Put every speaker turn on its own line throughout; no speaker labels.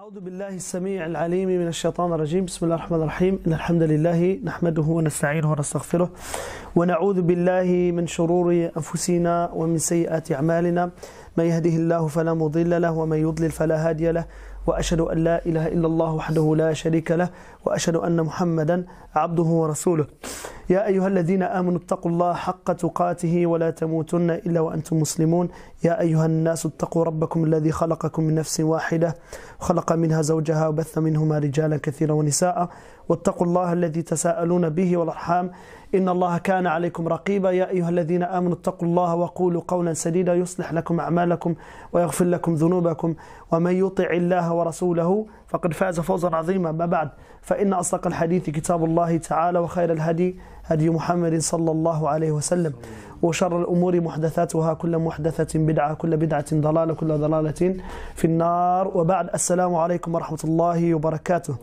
أعوذ بالله السميع العليم من الشيطان الرجيم. بسم الله الرحمن الرحيم. إن الحمد لله نحمده ونستعينه ونستغفره ونعوذ بالله من شرور أنفسنا ومن سيئات أعمالنا. من يهده الله فلا مضل له ومن يضلل فلا هادي له، وأشهد أن لا إله إلا الله وحده لا شريك له، وأشهد أن محمدا عبده ورسوله. يا أيها الذين آمنوا اتقوا الله حق تقاته ولا تموتن إلا وأنتم مسلمون. يا أيها الناس اتقوا ربكم الذي خلقكم من نفس واحدة وخلق منها زوجها وبث منهما رجالا كثيرا ونساء، واتقوا الله الذي تساءلون به والأرحام إن الله كان عليكم رقيبا. يا أيها الذين آمنوا اتقوا الله وقولوا قولا سديدا يصلح لكم أعمالكم ويغفر لكم ذنوبكم، ومن يطع الله ورسوله فقد فاز فوزا عظيما. ما بعد، فإن أصدق الحديث كتاب الله تعالى، وخير الهدي هدي محمد صلى الله عليه وسلم، وشر الأمور محدثاتها، كل محدثة بدعة، كل بدعة ضلالة، كل ضلالة في النار. وبعد، السلام عليكم ورحمة الله وبركاته.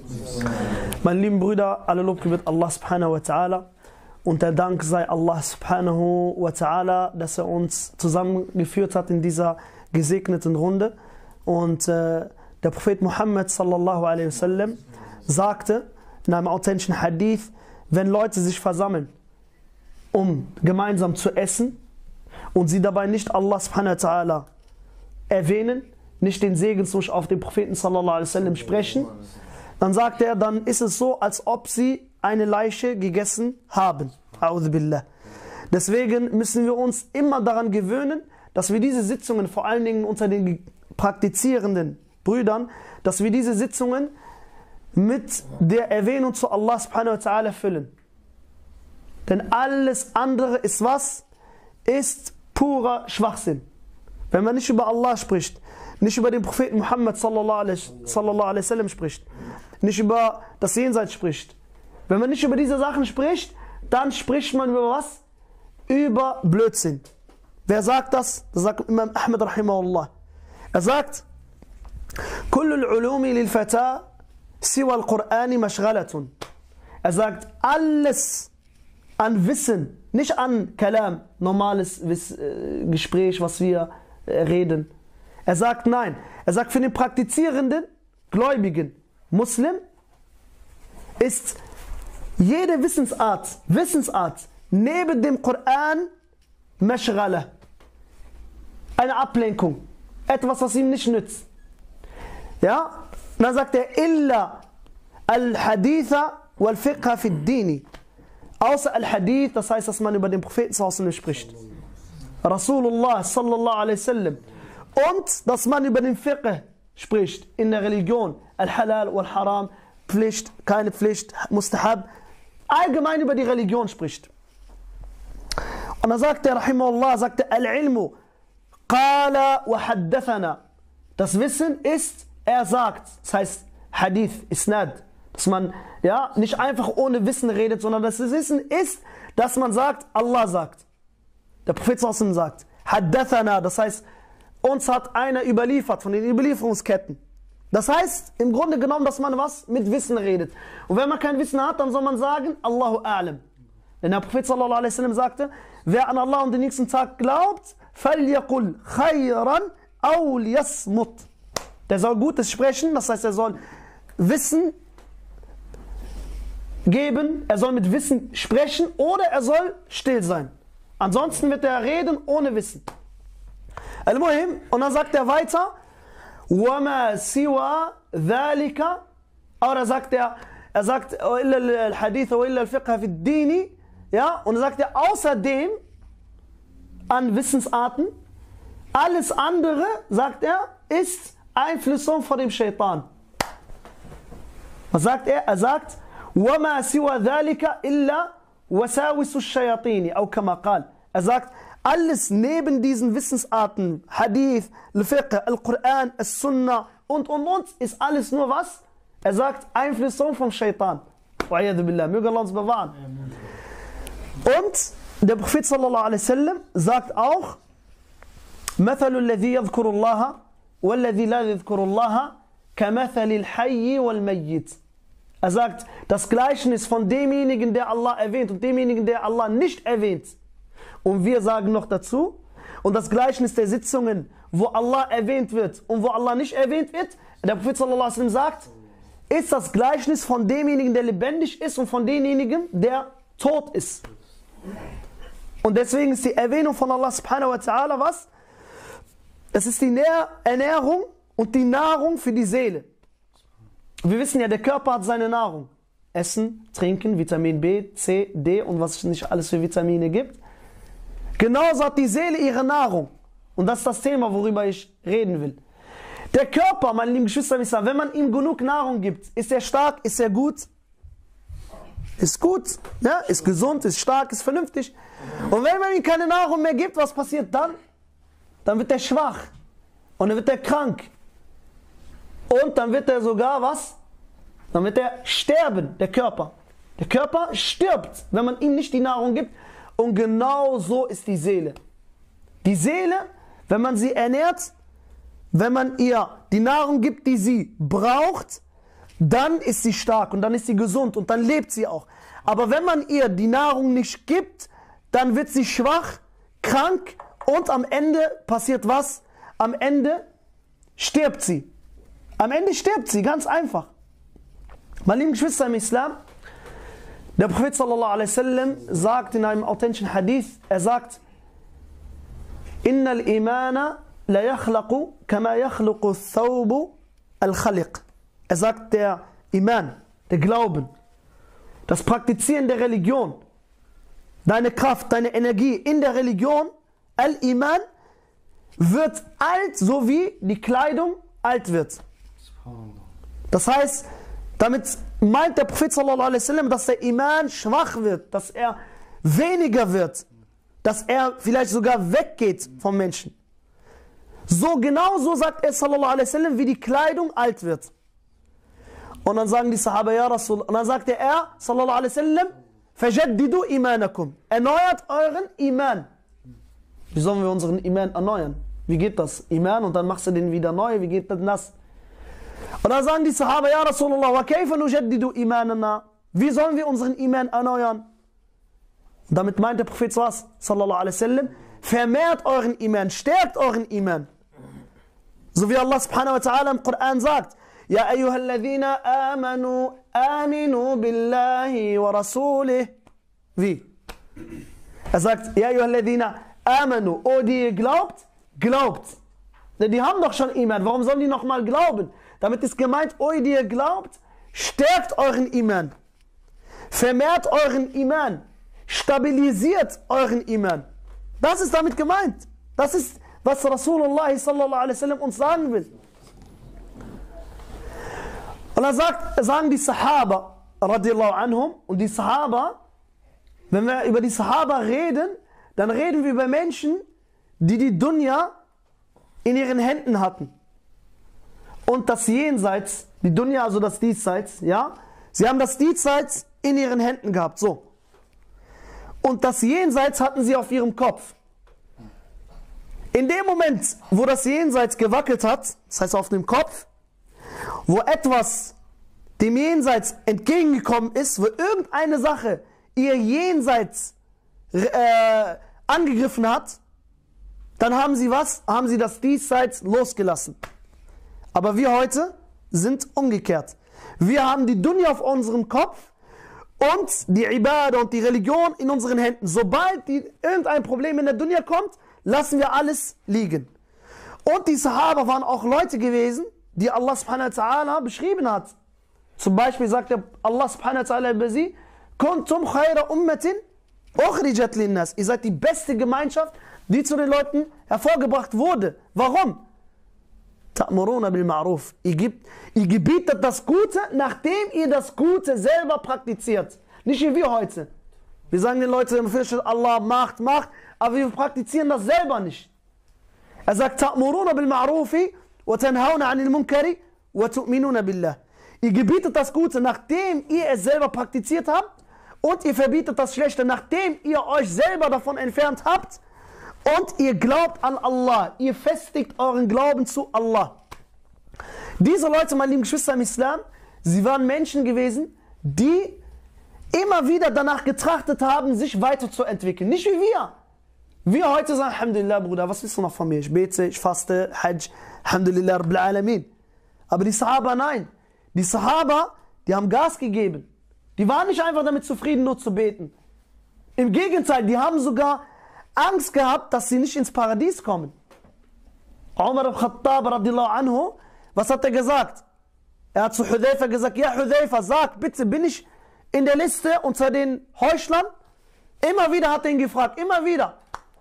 Meine lieben Brüder, alle Lob gebührt Allah subhanahu wa ta'ala, und der Dank sei Allah subhanahu wa ta'ala, dass er uns zusammengeführt hat in dieser gesegneten Runde. Und der Prophet Muhammad sallallahu alaihi wasallam sagte in einem authentischen Hadith, wenn Leute sich versammeln, um gemeinsam zu essen und sie dabei nicht Allah subhanahu wa ta'ala erwähnen, nicht den Segenswunsch auf den Propheten sallallahu alaihi wasallam sprechen, dann sagt er, dann ist es so, als ob sie eine Leiche gegessen haben. A'udhu billah. Deswegen müssen wir uns immer daran gewöhnen, dass wir diese Sitzungen, vor allen Dingen unter den praktizierenden Brüdern, dass wir diese Sitzungen mit der Erwähnung zu Allah subhanahu wa ta'ala füllen. Denn alles andere ist was? Ist purer Schwachsinn. Wenn man nicht über Allah spricht, nicht über den Propheten Muhammad sallallahu alaihi wasallam spricht, nicht über das Jenseits spricht, wenn man nicht über diese Sachen spricht, dann spricht man über was? Über Blödsinn. Wer sagt das? Das sagt Imam Ahmed rahimahullah. Er sagt, Kullul ulumi lil fata siwa al-Qur'ani mashghalatun. Er sagt, alles an Wissen, nicht an Kalam, normales Gespräch, was wir reden. Er sagt nein. Er sagt, für den praktizierenden, gläubigen Muslim ist jede Wissensart neben dem Koran Mashghala, eine Ablenkung, etwas, was ihm nicht nützt. Ja? Und dann sagt er, illa al-Haditha wal-Fiqha fi ad-Dini. Außer al-Hadith, das heißt, dass man über den Propheten sallallahu alaihi wasallam spricht. Rasulullah sallallahu alaihi wasallam. Und dass man über den Fiqh spricht in der Religion. Al-Halal wal-Haram, Pflicht, keine Pflicht, Mustahab. Allgemein über die Religion spricht. Und dann sagt er, rahimahullah, sagt er, Al-Ilmu qala wa haddathana. Das Wissen ist, er sagt. Das heißt, Hadith, Isnad. Dass man ja nicht einfach ohne Wissen redet, sondern das Wissen ist, dass man sagt, Allah sagt. Der Prophet sallallahu alaihi wasallam sagt. Haddathana, das heißt, uns hat einer überliefert von den Überlieferungsketten. Das heißt, im Grunde genommen, dass man was mit Wissen redet. Und wenn man kein Wissen hat, dann soll man sagen, Allahu a'lam. Denn der Prophet sallallahu alaihi wasallam sagte, wer an Allah und den nächsten Tag glaubt, falyaqul khayran aw liyasmut. Der soll Gutes sprechen, das heißt, er soll Wissen geben, er soll mit Wissen sprechen oder er soll still sein. Ansonsten wird er reden ohne Wissen. Al-Muhim, und dann sagt er weiter, وَمَا سِوَى ذَلِكَ, oder sagt er sagt, إِلَّا الْحَدِيثَ وَإِلَّا الْفِقْهَ فِي الدِّينِ, ja, und dann sagt er, außerdem an Wissensarten, alles andere, sagt er, ist Einflüssung von dem Shaitan. Was sagt er? Er sagt, وَمَا سِوَى ذَلِكَ إِلَّا وَسَاوِسُ الشَّيَاطِينِ, أو كما قال. Er sagt, alles neben diesen Wissensarten, Hadith, Al-Fiqh, Al-Quran, Al-Sunnah und, ist alles nur was? Er sagt, Einflüssung vom Shaitan. Wa'iyadu billah, möge Allah uns bewahren. Und der Prophet sallallahu alaihi wasallam sagt auch, مَثَلُ الَّذِي يَذْكُرُ اللَّهَ وَالَّذِي لَا يَذْكُرُ اللَّهَ كَمَثَلِ الْحَيِّ وَالْمَيِّتِ. Er sagt, das Gleichnis von demjenigen, der Allah erwähnt und demjenigen, der Allah nicht erwähnt. Und wir sagen noch dazu, und das Gleichnis der Sitzungen, wo Allah erwähnt wird und wo Allah nicht erwähnt wird, der Prophet sallallahu alaihi wasallam sagt, ist das Gleichnis von demjenigen, der lebendig ist und von demjenigen, der tot ist. Und deswegen ist die Erwähnung von Allah subhanahu wa ta'ala was? Es ist die Ernährung und die Nahrung für die Seele. Wir wissen ja, der Körper hat seine Nahrung. Essen, Trinken, Vitamin B, C, D und was es nicht alles für Vitamine gibt. Genauso hat die Seele ihre Nahrung. Und das ist das Thema, worüber ich reden will. Der Körper, meine lieben Geschwister, wenn man ihm genug Nahrung gibt, ist er stark, ist er gut? Ist gut, ja? Ist gesund, ist stark, ist vernünftig. Und wenn man ihm keine Nahrung mehr gibt, was passiert dann? Dann wird er schwach und dann wird er krank. Und dann wird er sogar was? Dann wird er sterben, der Körper. Der Körper stirbt, wenn man ihm nicht die Nahrung gibt. Und genau so ist die Seele. Die Seele, wenn man sie ernährt, wenn man ihr die Nahrung gibt, die sie braucht, dann ist sie stark und dann ist sie gesund und dann lebt sie auch. Aber wenn man ihr die Nahrung nicht gibt, dann wird sie schwach, krank und am Ende passiert was? Am Ende stirbt sie. Am Ende stirbt sie, ganz einfach. Meine lieben Geschwister im Islam, der Prophet sallallahu alaihi wasallam sagt in einem authentischen Hadith, er sagt, Innal imana la yakhlaqu kama yakhluqu ath-thawbu al-khaliq. Er sagt, der Iman, der Glauben, das Praktizieren der Religion, deine Kraft, deine Energie in der Religion, Al-Iman, wird alt, so wie die Kleidung alt wird. Das heißt, damit meint der Prophet sallallahu alaihi wasallam, dass der Iman schwach wird, dass er weniger wird, dass er vielleicht sogar weggeht vom Menschen. So genau so sagt er sallallahu alaihi wasallam, wie die Kleidung alt wird. Und dann sagen die Sahaba, ja Rasul, und dann sagte er sallallahu alaihi wasallam, fajaddidu imanakum, erneuert euren Iman. Wie sollen wir unseren Iman erneuern? Wie geht das? Iman und dann machst du den wieder neu, wie geht das? Und dann sagen die Sahaba, ja Rasulullah, wa kayfa nujaddidu imanana? Wie sollen wir unseren Iman erneuern? Und damit meint der Prophet was? Sallallahu alaihi wasallam, vermehrt euren Iman, stärkt euren Iman. So wie Allah subhanahu wa ta'ala im Koran sagt, ja ayyuhalladhina amanu, aminu billahi wa rasulih. Wie? Er sagt, ja ayyuhalladhina amanu, oh die ihr glaubt, glaubt. Die haben doch schon Iman, warum sollen die nochmal glauben? Damit ist gemeint, oh die ihr glaubt, stärkt euren Iman. Vermehrt euren Iman. Stabilisiert euren Iman. Das ist damit gemeint. Das ist, was Rasulullah sallallahu alaihi wasallam uns sagen will. Und dann sagen die Sahaba radiallahu anhum, und die Sahaba, wenn wir über die Sahaba reden, dann reden wir über Menschen, die die Dunya in ihren Händen hatten. Und das Jenseits, die Dunya, also das Diesseits, ja, sie haben das Diesseits in ihren Händen gehabt, so. Und das Jenseits hatten sie auf ihrem Kopf. In dem Moment, wo das Jenseits gewackelt hat, das heißt auf dem Kopf, wo etwas dem Jenseits entgegengekommen ist, wo irgendeine Sache ihr Jenseits angegriffen hat, dann haben sie was? Haben sie das Diesseits losgelassen. Aber wir heute sind umgekehrt. Wir haben die Dunya auf unserem Kopf und die Ibadah und die Religion in unseren Händen. Sobald irgendein Problem in der Dunya kommt, lassen wir alles liegen. Und die Sahaba waren auch Leute gewesen, die Allah subhanahu wa ta'ala beschrieben hat. Zum Beispiel sagt Allah subhanahu wa ta'ala über sie, Kuntum khayra ummatin ukhrijat linnas. Ihr seid die beste Gemeinschaft, die zu den Leuten hervorgebracht wurde. Warum? Ta'muruna bil ma'ruf. Ihr gebietet das Gute, nachdem ihr das Gute selber praktiziert. Nicht wie wir heute. Wir sagen den Leuten, Allah macht, aber wir praktizieren das selber nicht. Er sagt, Ta'muruna bil ma'rufi wa tanhauna 'anil munkari wa tu'minuna billah. Ihr gebietet das Gute, nachdem ihr es selber praktiziert habt, und ihr verbietet das Schlechte, nachdem ihr euch selber davon entfernt habt, und ihr glaubt an Allah. Ihr festigt euren Glauben zu Allah. Diese Leute, meine lieben Geschwister im Islam, sie waren Menschen gewesen, die immer wieder danach getrachtet haben, sich weiterzuentwickeln. Nicht wie wir. Wir heute sagen, Alhamdulillah, Bruder, was willst du noch von mir? Ich bete, ich faste, Hajj, Alhamdulillah, Rabbil Alamin. Aber die Sahaba, nein. Die Sahaba, die haben Gas gegeben. Die waren nicht einfach damit zufrieden, nur zu beten. Im Gegenteil, die haben sogar Angst gehabt, dass sie nicht ins Paradies kommen. Umar al-Khattab, radiallahu anhu, was hat er gesagt? Er hat zu Hudayfa gesagt, ja Hudayfa, sag bitte, bin ich in der Liste unter den Heuchlern? Immer wieder hat er ihn gefragt, immer wieder.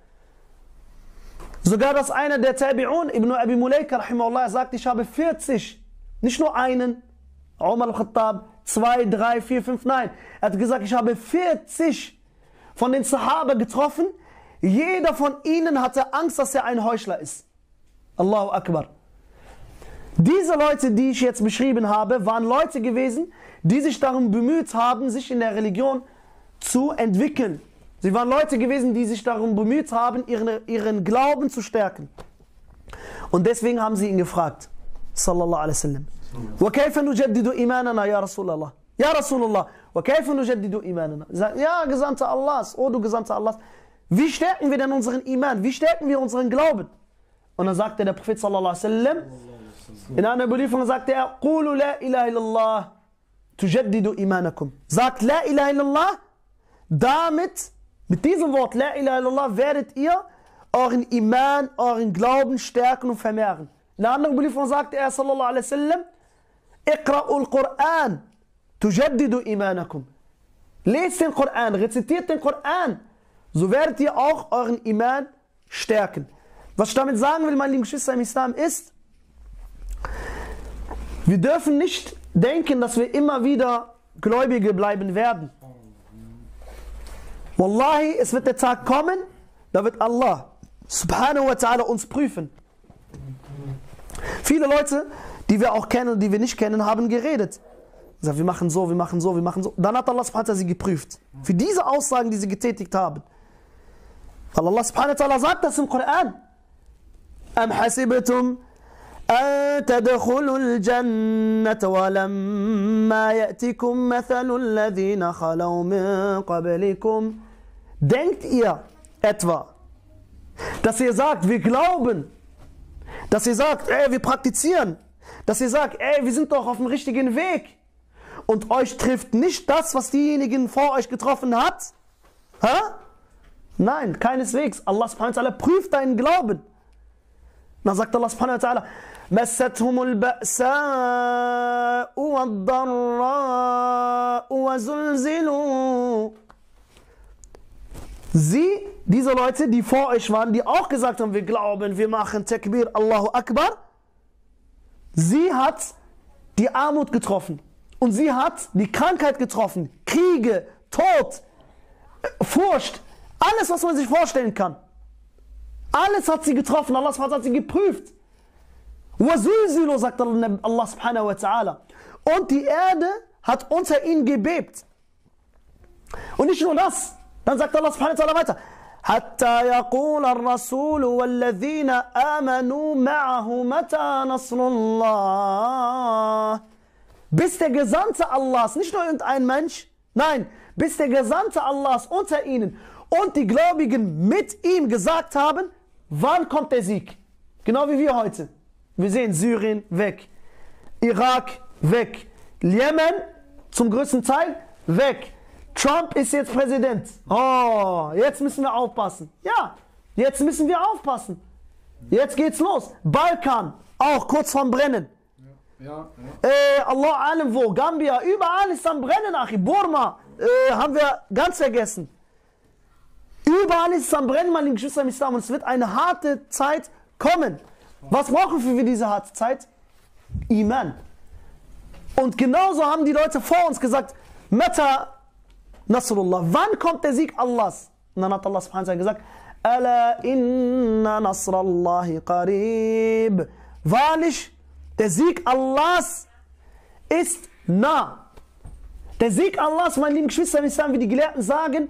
Sogar dass einer der Tabi'un, Ibn Abi Mulaika, rahimahullah, sagt, ich habe 40, nicht nur einen, Umar al-Khattab, 2, 3, 4, 5, nein. Er hat gesagt, ich habe 40 von den Sahaba getroffen. Jeder von ihnen hatte Angst, dass er ein Heuchler ist. Allahu Akbar. Diese Leute, die ich jetzt beschrieben habe, waren Leute gewesen, die sich darum bemüht haben, sich in der Religion zu entwickeln. Sie waren Leute gewesen, die sich darum bemüht haben, ihren Glauben zu stärken. Und deswegen haben sie ihn gefragt, sallallahu alaihi wasallam, وَكَيْفَ نُجَدِّدُ إِيمَانَنَا يَا رَسُولَ اللَّهِ Ja Rasulullah, وَكَيْفَ نُجَدِّدُ إِيمَانَنَا Ja, Gesandter Allahs, oh du Gesandter Allahs, wie stärken wir denn unseren Iman? Wie stärken wir unseren Glauben? Und dann sagte der Prophet sallallahu alaihi wasallam, in einer Überlieferung sagte er, قُولُوا لَا إِلَهَ إِلَّا اللَّهِ تُجَدِّدُ إِيمَانَكُمْ Sagt La ilaha illallah, damit, mit diesem Wort La ilaha illallah, werdet ihr euren Iman, euren Glauben stärken und vermehren. In einer anderen Überlieferung sagte er sallallahu alaihi wasallam, اقرأوا القرآن تجددوا إيمانكم Lest den Koran, rezitiert den Koran, so werdet ihr auch euren Iman stärken. Was ich damit sagen will, meine lieben Geschwister im Islam, ist, wir dürfen nicht denken, dass wir immer wieder Gläubige bleiben werden. Wallahi, es wird der Tag kommen, da wird Allah subhanahu wa ta'ala uns prüfen. Viele Leute, die wir auch kennen und die wir nicht kennen, haben geredet. Gesagt, wir machen so, wir machen so, wir machen so. Dann hat Allah subhanahu wa ta'ala sie geprüft. Für diese Aussagen, die sie getätigt haben. Weil Allah subhanahu wa ta'ala sagt das im Koran. Am hasibatum an tadkhulul jannata wa lamma ya'tikum mathalul ladhina khalaw min qablikum. Denkt ihr etwa, dass ihr sagt, wir glauben, dass ihr sagt, wir praktizieren, dass ihr sagt, wir sind doch auf dem richtigen Weg und euch trifft nicht das, was diejenigen vor euch getroffen hat? Ha? Nein, keineswegs. Allah subhanahu wa ta'ala prüft deinen Glauben. Dann sagt Allah subhanahu wa ta'ala, مَسَّتْهُمُ الْبَأْسَاءُ وَالضَّرَّاءُ وَزُلْزِلُوا Sie, diese Leute, die vor euch waren, die auch gesagt haben, wir glauben, wir machen Takbir, Allahu Akbar, sie hat die Armut getroffen und sie hat die Krankheit getroffen, Kriege, Tod, Furcht, alles, was man sich vorstellen kann. Alles hat sie getroffen, Allah hat sie geprüft. وَزُلْزِلُوا, sagt Allah subhanahu wa ta'ala. Und die Erde hat unter ihnen gebebt. Und nicht nur das, dann sagt Allah subhanahu wa ta'ala weiter. حَتَّى يَقُولَ الرَّسُولُ وَالَّذِينَ آمَنُوا مَعَهُ مَتَى نَصْرُ اللَّهِ Bis der Gesandte Allahs, nicht nur irgendein Mensch, nein, bis der Gesandte Allahs unter ihnen und die Gläubigen mit ihm gesagt haben, wann kommt der Sieg? Genau wie wir heute. Wir sehen Syrien weg, Irak weg, Jemen zum größten Teil weg. Trump ist jetzt Präsident. Oh, jetzt müssen wir aufpassen. Ja, jetzt müssen wir aufpassen. Jetzt geht's los. Balkan, auch kurz vorm Brennen. Allah allem wo, Gambia, überall ist am Brennen, Achi. Burma, haben wir ganz vergessen. Überall ist es am Brennen, meine Geschwister im Islam. Und es wird eine harte Zeit kommen. Was brauchen wir für diese harte Zeit? Iman. Und genauso haben die Leute vor uns gesagt, Mata Nasrullah, wann kommt der Sieg Allahs? Und dann hat Allah subhanahu wa ta'ala gesagt, Ala inna nasrallahi qarib. Wahrlich, der Sieg Allahs ist nah. Der Sieg Allahs, meine lieben Geschwister im Islam, wie die Gelehrten sagen,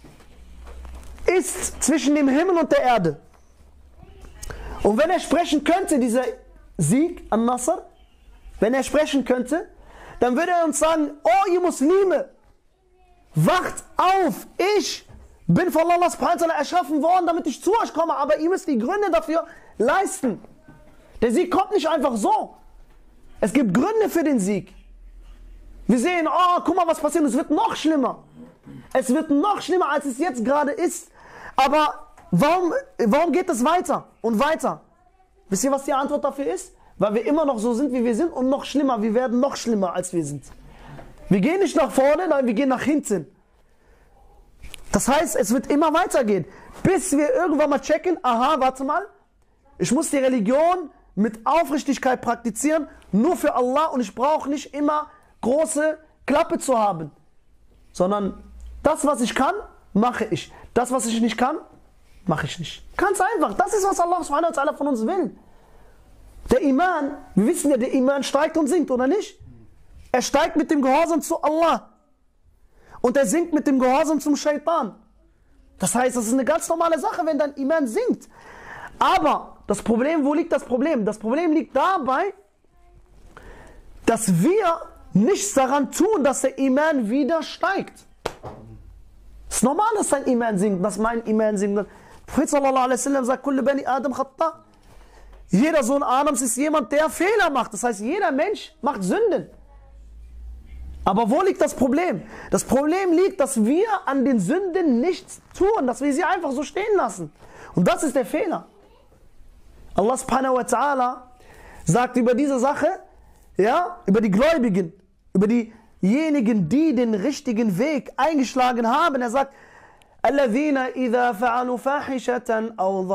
ist zwischen dem Himmel und der Erde. Und wenn er sprechen könnte, dieser Sieg, An-Nasr, wenn er sprechen könnte, dann würde er uns sagen, oh ihr Muslime, wacht auf, ich bin von Allah subhanahu wa ta'ala erschaffen worden, damit ich zu euch komme, aber ihr müsst die Gründe dafür leisten. Der Sieg kommt nicht einfach so. Es gibt Gründe für den Sieg. Wir sehen, oh, guck mal, was passiert, es wird noch schlimmer. Es wird noch schlimmer, als es jetzt gerade ist. Aber warum geht es weiter und weiter? Wisst ihr, was die Antwort dafür ist? Weil wir immer noch so sind, wie wir sind und noch schlimmer. Wir werden noch schlimmer, als wir sind. Wir gehen nicht nach vorne, nein, wir gehen nach hinten. Das heißt, es wird immer weitergehen, bis wir irgendwann mal checken, aha, warte mal, ich muss die Religion mit Aufrichtigkeit praktizieren, nur für Allah, und ich brauche nicht immer große Klappe zu haben, sondern das, was ich kann, mache ich. Das, was ich nicht kann, mache ich nicht. Ganz einfach. Das ist, was Allah subhanahu wa ta'ala von uns will. Der Iman, wir wissen ja, der Iman steigt und sinkt, oder nicht? Er steigt mit dem Gehorsam zu Allah. Und er sinkt mit dem Gehorsam zum Shaitan. Das heißt, das ist eine ganz normale Sache, wenn dein Iman sinkt. Aber das Problem, wo liegt das Problem? Das Problem liegt dabei, dass wir nichts daran tun, dass der Iman wieder steigt. Es ist normal, dass dein Iman sinkt, dass mein Iman sinkt. Der Prophet sallallahu alaihi wasallam sagt, Kullu bani Adam khata. Jeder Sohn Adams ist jemand, der Fehler macht. Das heißt, jeder Mensch macht Sünden. Aber wo liegt das Problem? Das Problem liegt, dass wir an den Sünden nichts tun, dass wir sie einfach so stehen lassen. Und das ist der Fehler. Allah subhanahu wa ta'ala sagt über diese Sache, ja, über die Gläubigen, über diejenigen, die den richtigen Weg eingeschlagen haben. Er sagt, الذين إذا فعلوا فاحشة أو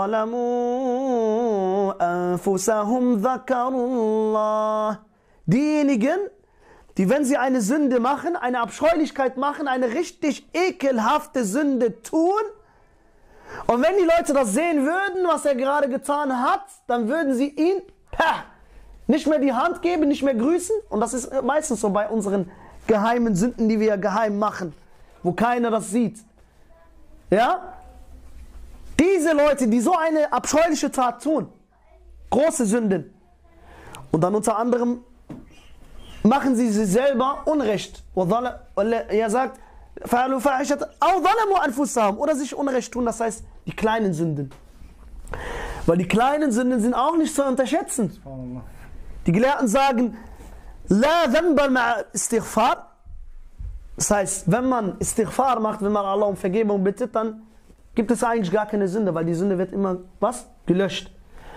ظلموا أنفسهم ذكروا الله. Diejenigen, die, wenn sie eine Sünde machen, eine Abscheulichkeit machen, eine richtig ekelhafte Sünde tun, und wenn die Leute das sehen würden, was er gerade getan hat, dann würden sie ihn nicht mehr die Hand geben, nicht mehr grüßen. Und das ist meistens so bei unseren geheimen Sünden, die wir geheim machen, wo keiner das sieht. Ja? Diese Leute, die so eine abscheuliche Tat tun, große Sünden, und dann unter anderem machen sie sich selber Unrecht. Er sagt, oder sich Unrecht tun, das heißt die kleinen Sünden. Weil die kleinen Sünden sind auch nicht zu unterschätzen. Die Gelehrten sagen, La dhanba ma'a istighfar. Das heißt, wenn man Istighfar macht, wenn man Allah um Vergebung bittet, dann gibt es eigentlich gar keine Sünde, weil die Sünde wird immer, was? Gelöscht.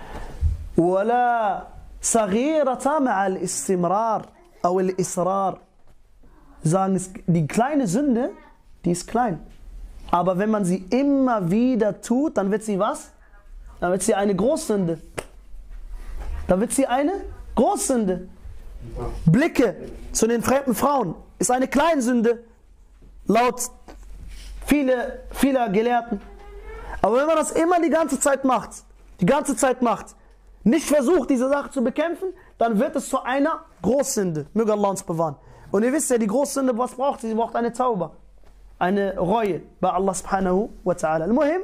Wala saghirata ma'al istimrar aw al israr. Sagen, die kleine Sünde, die ist klein. Aber wenn man sie immer wieder tut, dann wird sie was? Dann wird sie eine Großsünde. Dann wird sie eine Großsünde. Blicke zu den fremden Frauen ist eine Kleinsünde, laut vieler Gelehrten. Aber wenn man das immer die ganze Zeit macht, nicht versucht, diese Sache zu bekämpfen, dann wird es zu einer Großsünde. Möge Allah uns bewahren. Und ihr wisst ja, die Großsünde, was braucht sie? Sie braucht eine Tauba, eine Reue bei Allah subhanahu wa ta'ala. Al-Muhim,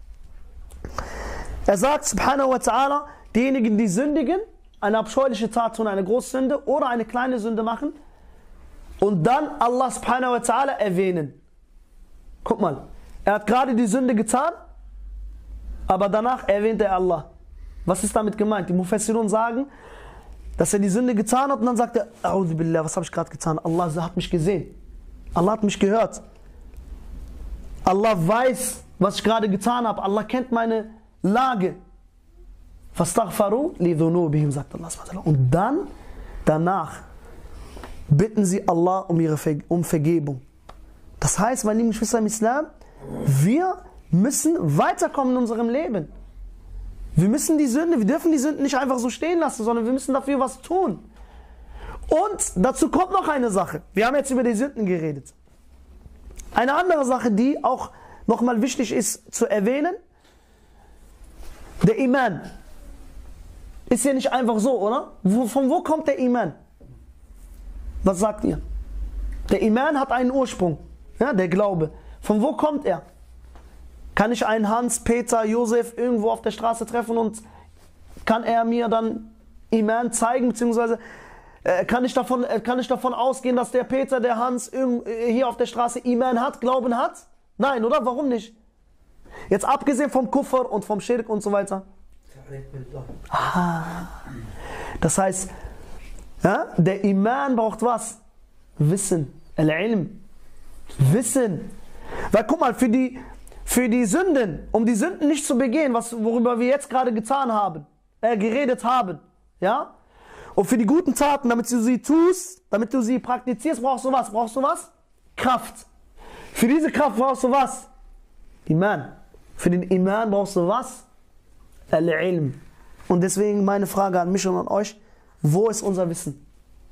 er sagt subhanahu wa ta'ala, diejenigen, die sündigen, eine abscheuliche Tat tun, eine Großsünde oder eine kleine Sünde machen und dann Allah subhanahu wa ta'ala erwähnen. Guck mal, er hat gerade die Sünde getan, aber danach erwähnt er Allah. Was ist damit gemeint? Die Mufassirun sagen, dass er die Sünde getan hat und dann sagt er, A'udhu billah, was habe ich gerade getan? Allah hat mich gesehen. Allah hat mich gehört. Allah weiß, was ich gerade getan habe. Allah kennt meine Lage. Fastaghfaru li dhunubihim, sagt Allah. Und dann, danach, bitten sie Allah um Vergebung. Das heißt, meine lieben Geschwister im Islam, wir müssen weiterkommen in unserem Leben. Wir dürfen die Sünden nicht einfach so stehen lassen, sondern wir müssen dafür was tun. Und dazu kommt noch eine Sache. Wir haben jetzt über die Sünden geredet. Eine andere Sache, die auch nochmal wichtig ist zu erwähnen, der Iman. Ist ja nicht einfach so, oder? Von wo kommt der Iman? Was sagt ihr? Der Iman hat einen Ursprung, ja, der Glaube. Von wo kommt er? Kann ich einen Hans, Peter, Josef irgendwo auf der Straße treffen und kann er mir dann Iman zeigen, beziehungsweise kann ich davon ausgehen, dass der Peter, der Hans hier auf der Straße Iman hat, Glauben hat? Nein, oder? Warum nicht? Jetzt abgesehen vom Kufr und vom Schirk und so weiter. Das heißt, ja, der Iman braucht was? Wissen. Al-Ilm. Wissen. Weil guck mal, für die Sünden, um die Sünden nicht zu begehen, worüber wir jetzt gerade geredet haben, ja? Und für die guten Taten, damit du sie tust, damit du sie praktizierst, brauchst du was? Brauchst du was? Kraft. Für diese Kraft brauchst du was? Iman. Für den Iman brauchst du was? Al-Ilm. Und deswegen meine Frage an mich und an euch, wo ist unser Wissen?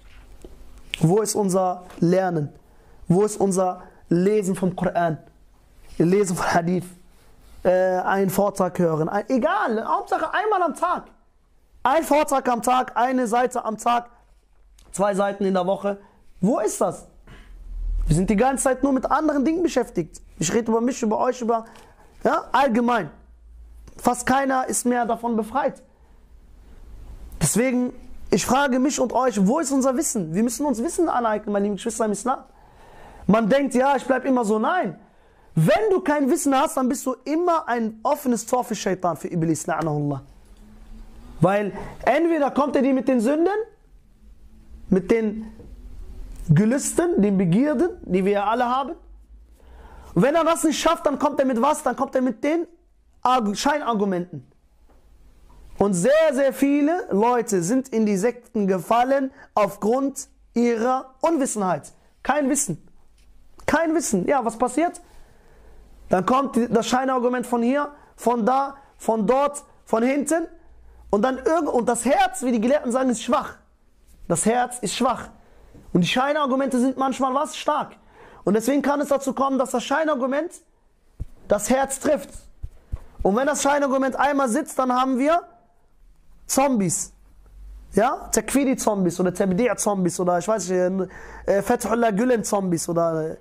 Wo ist unser Lernen? Wo ist unser Lesen vom Koran? Lesen von Hadith? Einen Vortrag hören? Egal, Hauptsache einmal am Tag. Ein Vortrag am Tag, eine Seite am Tag, 2 Seiten in der Woche. Wo ist das? Wir sind die ganze Zeit nur mit anderen Dingen beschäftigt. Ich rede über mich, über euch, allgemein. Fast keiner ist mehr davon befreit. Deswegen, ich frage mich und euch, wo ist unser Wissen? Wir müssen uns Wissen aneignen, meine lieben Geschwister im Islam. Man denkt, ja, ich bleibe immer so. Nein. Wenn du kein Wissen hast, dann bist du immer ein offenes Tor für Shaitan, für Iblis, la'anahullah. Weil entweder kommt er dir mit den Sünden, mit den Gelüsten, den Begierden, die wir ja alle haben. Und wenn er das nicht schafft, dann kommt er mit was? Dann kommt er mit den Scheinargumenten. Und sehr, sehr viele Leute sind in die Sekten gefallen aufgrund ihrer Unwissenheit. Kein Wissen. Kein Wissen. Ja, was passiert? Dann kommt das Scheinargument von hier, von da, von dort, von hinten. Und das Herz, wie die Gelehrten sagen, ist schwach. Das Herz ist schwach. Und die Scheinargumente sind manchmal was? Stark. Und deswegen kann es dazu kommen, dass das Scheinargument das Herz trifft. Und wenn das Scheinargument einmal sitzt, dann haben wir Zombies. Ja? Takwidi-Zombies oder Tabdi'-Zombies oder ich weiß nicht, Fethullah Gülen-Zombies oder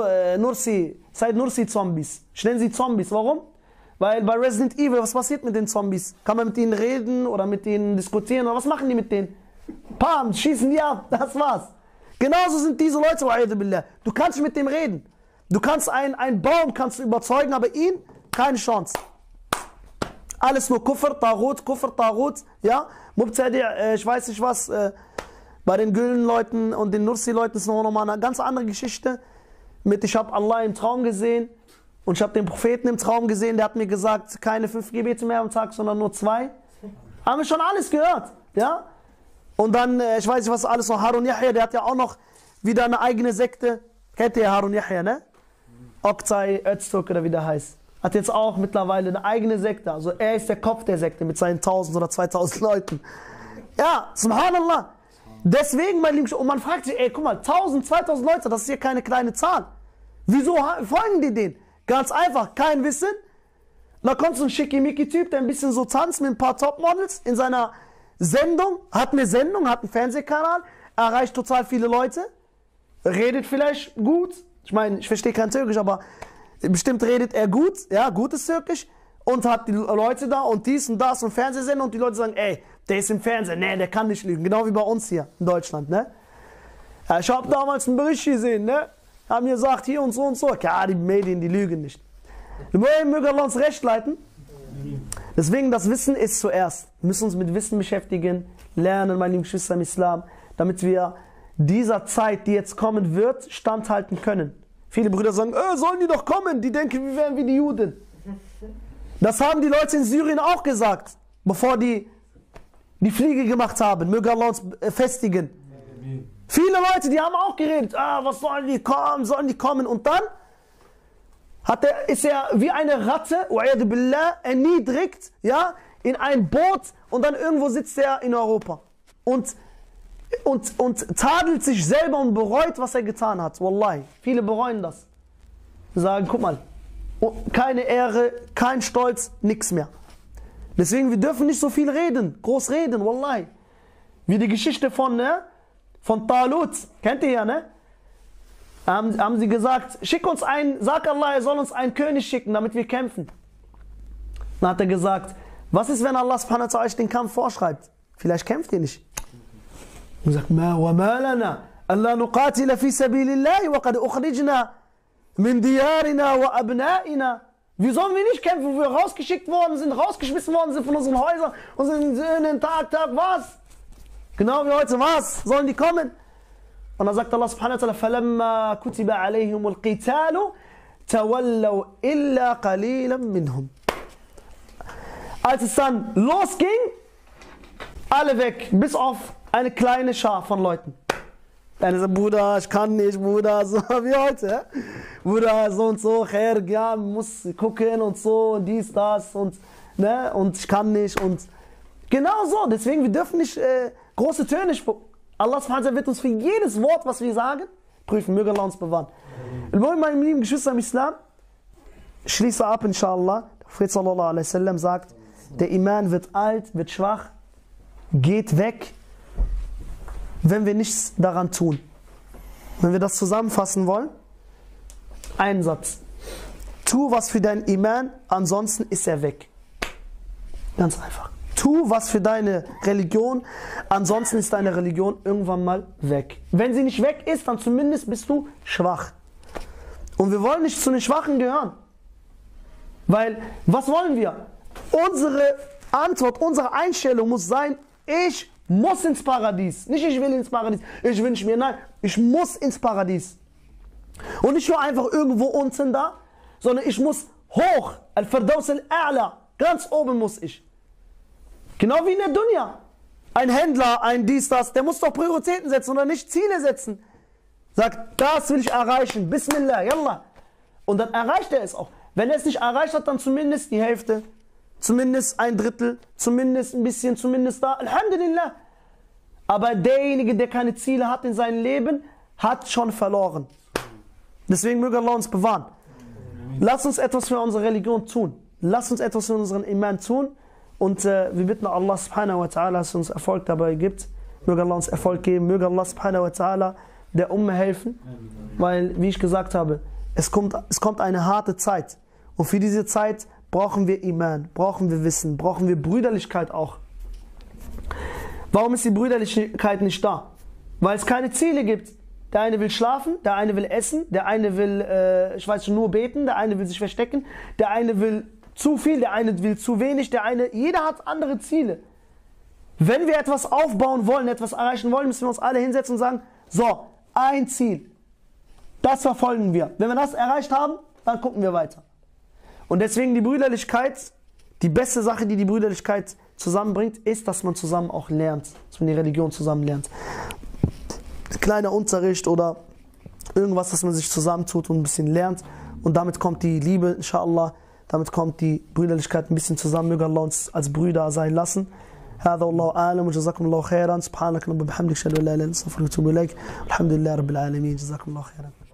Said Nursi-Zombies. Ich nenne sie Zombies. Warum? Weil bei Resident Evil, was passiert mit den Zombies? Kann man mit ihnen reden oder mit ihnen diskutieren oder was machen die mit denen? Pam, schießen die ab, das war's. Genauso sind diese Leute, du kannst mit dem reden. Du kannst einen Baum kannst du überzeugen, aber ihn, keine Chance. Alles nur Kufr, Tarut, ja. Mubtadi', ich weiß nicht was, bei den Gülen-Leuten und den Nursi-Leuten ist nochmal eine ganz andere Geschichte. Ich habe Allah im Traum gesehen und ich habe den Propheten im Traum gesehen, der hat mir gesagt, keine 5 Gebete mehr am Tag, sondern nur 2. Haben wir schon alles gehört, ja. Und dann, ich weiß nicht was alles noch, Harun Yahya, der hat ja auch noch wieder eine eigene Sekte. Kennt ihr Harun Yahya, ne? Oktay Öztürk oder wie der heißt. Hat jetzt auch mittlerweile eine eigene Sekte. Also er ist der Kopf der Sekte mit seinen 1000 oder 2000 Leuten. Ja, subhanallah. Deswegen, mein Lieber, und man fragt sich, ey, guck mal, 1000, 2000 Leute, das ist hier keine kleine Zahl. Wieso folgen die denen? Ganz einfach, kein Wissen. Da kommt so ein Schickimicki-Typ, der ein bisschen so tanzt mit ein paar Topmodels in seiner Sendung, hat eine Sendung, hat einen Fernsehkanal, erreicht total viele Leute, redet vielleicht gut. Ich meine, ich verstehe kein Türkisch, aber bestimmt redet er gut, ja, gutes Türkisch und hat die Leute da und dies und das und Fernsehsender und die Leute sagen, ey, der ist im Fernsehen, nee, der kann nicht lügen, genau wie bei uns hier in Deutschland, ne? Ja, ich habe damals einen Bericht gesehen, ne? Haben gesagt, hier und so und so. Ja, die Medien, die lügen nicht. Wir mögen Allah uns recht leiten. Deswegen, das Wissen ist zuerst. Wir müssen uns mit Wissen beschäftigen, lernen, meine lieben Geschwister im Islam, damit wir dieser Zeit, die jetzt kommen wird, standhalten können. Viele Brüder sagen, sollen die doch kommen, die denken, wir wären wie die Juden. Das haben die Leute in Syrien auch gesagt, bevor die Fliege gemacht haben. Möge Allah uns festigen. Viele Leute, die haben auch geredet, was sollen die kommen? Und dann ist er wie eine Ratte, erniedrigt, ja, in ein Boot und dann irgendwo sitzt er in Europa und tadelt sich selber und bereut, was er getan hat. Wallahi, viele bereuen das. Sagen, guck mal, keine Ehre, kein Stolz, nichts mehr. Deswegen, wir dürfen nicht so viel reden, groß reden, Wallahi. Wie die Geschichte von Talut, kennt ihr ja, ne? Haben sie gesagt, sag Allah, er soll uns einen König schicken, damit wir kämpfen. Dann hat er gesagt, was ist, wenn Allah subhanahu wa ta'ala euch den Kampf vorschreibt? Vielleicht kämpft ihr nicht. Und sagt, ma wa ma lana, alla nuqatila fi sabilillahi wa qad ukhrijna min diyarina wa abna'ina. Wie sollen wir nicht kämpfen, wo wir rausgeschickt worden sind, rausgeschmissen worden sind von unseren Häusern, unseren Söhnen, Tag, was? Genau wie heute, was? Sollen die kommen? Und dann sagt Allah subhanahu wa ta'ala, فَلَمَّا كُتِبَ عَلَيْهِمُ الْقِتَالُ تَوَلَّوْا إِلَّا قَلِيلًا مِّنْهُمْ. Als es dann losging, alle weg, bis auf eine kleine Schar von Leuten. Einer sagt, Bruder, ich kann nicht, Bruder, so wie heute. Bruder, so und so, ja, muss gucken und so, und dies, das, und, ne, und ich kann nicht. Und genau so, deswegen, wir dürfen nicht große Töne spucken. Allah subhanahu wa ta'ala wird uns für jedes Wort, was wir sagen, prüfen. Möge Allah uns bewahren. Und meine lieben Geschwister im Islam, schließe ab, inshallah. Der Prophet sallallahu alaihi wasallam sagt, der Iman wird alt, wird schwach, geht weg, wenn wir nichts daran tun. Wenn wir das zusammenfassen wollen, ein Satz. Tu was für deinen Iman, ansonsten ist er weg. Ganz einfach. Tu was für deine Religion, ansonsten ist deine Religion irgendwann mal weg. Wenn sie nicht weg ist, dann zumindest bist du schwach. Und wir wollen nicht zu den Schwachen gehören. Weil, was wollen wir? Unsere Antwort, unsere Einstellung muss sein, ich muss ins Paradies. Nicht ich will ins Paradies, ich wünsche mir, nein, ich muss ins Paradies. Und nicht nur einfach irgendwo unten da, sondern ich muss hoch, Al-Firdaus al-A'la, ganz oben muss ich. Genau wie in der Dunya. Ein Händler, ein dies, das, der muss doch Prioritäten setzen oder nicht Ziele setzen. Sagt, das will ich erreichen, Bismillah, Yallah. Und dann erreicht er es auch. Wenn er es nicht erreicht hat, dann zumindest die Hälfte, zumindest ein Drittel, zumindest ein bisschen, zumindest da, Alhamdulillah. Aber derjenige, der keine Ziele hat in seinem Leben, hat schon verloren. Deswegen möge Allah uns bewahren. Lass uns etwas für unsere Religion tun. Lass uns etwas für unseren Iman tun. Und wir bitten Allah subhanahu wa ta'ala, dass er uns Erfolg dabei gibt. Möge Allah uns Erfolg geben. Möge Allah subhanahu wa ta'ala der Ummah helfen. Weil, wie ich gesagt habe, es kommt eine harte Zeit. Und für diese Zeit brauchen wir Iman, brauchen wir Wissen, brauchen wir Brüderlichkeit auch. Warum ist die Brüderlichkeit nicht da? Weil es keine Ziele gibt. Der eine will schlafen, der eine will essen, der eine will, ich weiß nicht, nur beten, der eine will sich verstecken, der eine will zu viel, der eine will zu wenig, jeder hat andere Ziele. Wenn wir etwas aufbauen wollen, etwas erreichen wollen, müssen wir uns alle hinsetzen und sagen, so, ein Ziel, das verfolgen wir. Wenn wir das erreicht haben, dann gucken wir weiter. Und deswegen die Brüderlichkeit, die beste Sache, die die Brüderlichkeit zusammenbringt, ist, dass man zusammen auch lernt, dass man die Religion zusammen lernt. Kleiner Unterricht oder irgendwas, dass man sich zusammentut und ein bisschen lernt. Und damit kommt die Liebe, inshallah, damit kommt die Brüderlichkeit ein bisschen zusammen. Möge Allah uns als Brüder sein lassen. هذا والله أعلم وجزاكم الله خيرا سبحانك اللهم وبحمدك أشهد أن لا إله إلا أنت أستغفرك وأتوب إليك الحمد لله رب العالمين جزاكم الله خيرا.